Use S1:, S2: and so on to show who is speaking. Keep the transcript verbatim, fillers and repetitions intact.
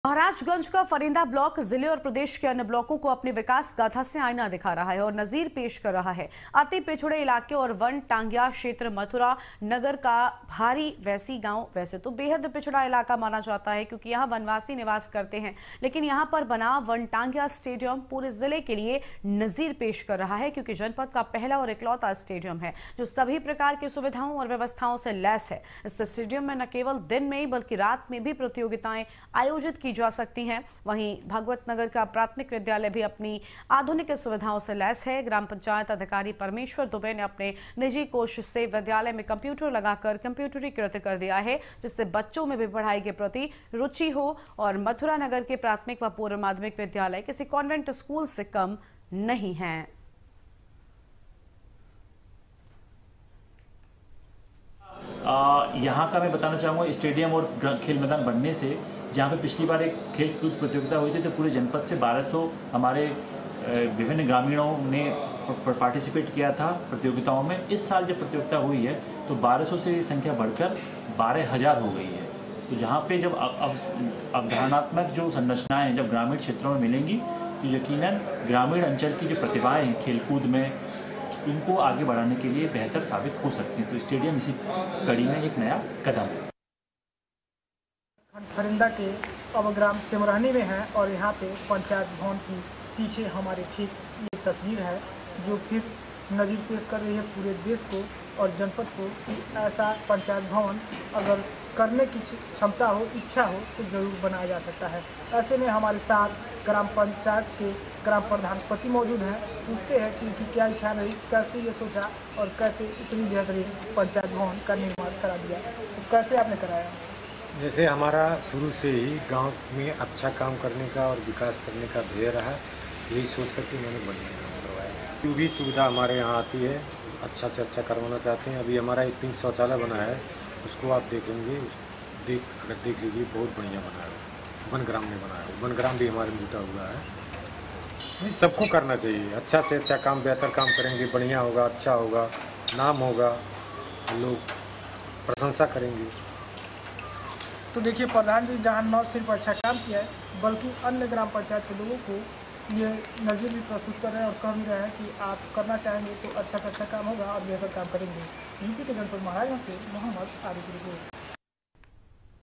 S1: महाराजगंज का फरिंदा ब्लॉक जिले और प्रदेश के अन्य ब्लॉकों को अपनी विकास गाथा से आईना दिखा रहा है और नजीर पेश कर रहा है। अति पिछड़े इलाके और वन टांगिया क्षेत्र मथुरा नगर का भारी वैसी गांव वैसे तो बेहद पिछड़ा इलाका माना जाता है क्योंकि यहां वनवासी निवास करते हैं, लेकिन यहां पर बना वन टांगिया स्टेडियम पूरे जिले के लिए नजीर पेश कर रहा है क्योंकि जनपद का पहला और इकलौता स्टेडियम है जो सभी प्रकार की सुविधाओं और व्यवस्थाओं से लैस है। इस स्टेडियम में न केवल दिन में बल्कि रात में भी प्रतियोगिताएं आयोजित की जा सकती हैं। वहीं भागवत नगर का प्राथमिक विद्यालय भी अपनी आधुनिक सुविधाओं से लैस है। ग्राम पंचायत अधिकारी परमेश्वर दुबे ने अपने निजी कोष से विद्यालय में कंप्यूटर लगाकर कंप्यूटरीकृत कर दिया है जिससे बच्चों में भी पढ़ाई के प्रति रुचि हो और मथुरा नगर के प्राथमिक व पूर्व माध्यमिक विद्यालय किसी कॉन्वेंट स्कूल से कम नहीं है।
S2: यहाँ का मैं बताना चाहूँगा स्टेडियम और खेल मैदान बनने से जहाँ पे पिछली बार एक खेल कूद प्रतियोगिता हुई थी तो पूरे जनपद से बारह सौ हमारे विभिन्न ग्रामीणों ने पार्टिसिपेट किया था प्रतियोगिताओं में। इस साल जब प्रतियोगिता हुई है तो बारह सौ से संख्या बढ़कर बारह हज़ार हो गई है। तो जहाँ पे जब अवधारणात्मक जो संरचनाएं हैं जब ग्रामीण क्षेत्रों में मिलेंगी तो यकीनन ग्रामीण अंचल की जो प्रतिभाएं हैं खेलकूद में इनको आगे बढ़ाने के लिए बेहतर साबित हो सकती हैं। तो स्टेडियम इसी कड़ी में एक नया कदम है।
S3: फरिंदा के अब ग्राम सिमरानी में है और यहाँ पे पंचायत भवन की पीछे हमारे ठीक ये तस्वीर है जो फिर नज़ीर पेश कर रही है पूरे देश को और जनपद को कि ऐसा पंचायत भवन अगर करने की क्षमता हो, इच्छा हो तो जरूर बनाया जा सकता है। ऐसे में हमारे साथ ग्राम पंचायत के ग्राम प्रधानपति मौजूद हैं। पूछते हैं कि उनकी क्या इच्छा रही, कैसे ये सोचा और कैसे इतनी बेहतरीन पंचायत भवन का निर्माण करा दिया, तो कैसे आपने कराया?
S4: जैसे हमारा शुरू से ही गांव में अच्छा काम करने का और विकास करने का ध्येय रहा, यही सोच करके मैंने बढ़िया काम करवाया। जो भी सुविधा हमारे यहाँ आती है अच्छा से अच्छा करवाना चाहते हैं। अभी हमारा एक पिंक शौचालय बना है, उसको आप देखेंगे, देख अगर देख लीजिए बहुत बढ़िया बना है। वनग्राम में बना है, वनग्राम भी हमारे में जुटा हुआ है। सबको करना चाहिए, अच्छा से अच्छा काम, बेहतर काम करेंगे बढ़िया होगा, अच्छा होगा, नाम होगा, लोग प्रशंसा करेंगे।
S3: तो देखिए प्रधान जी जहाँ न सिर्फ अच्छा काम किया है बल्कि अन्य ग्राम पंचायत के लोगों को ये नज़ीर भी प्रस्तुत कर रहे हैं और कह भी रहे हैं कि आप करना चाहेंगे तो अच्छा से अच्छा काम होगा और बेहतर काम करेंगे। यूपी के जनपद महाराजगंज से मोहम्मद आरिफ रिपोर्ट।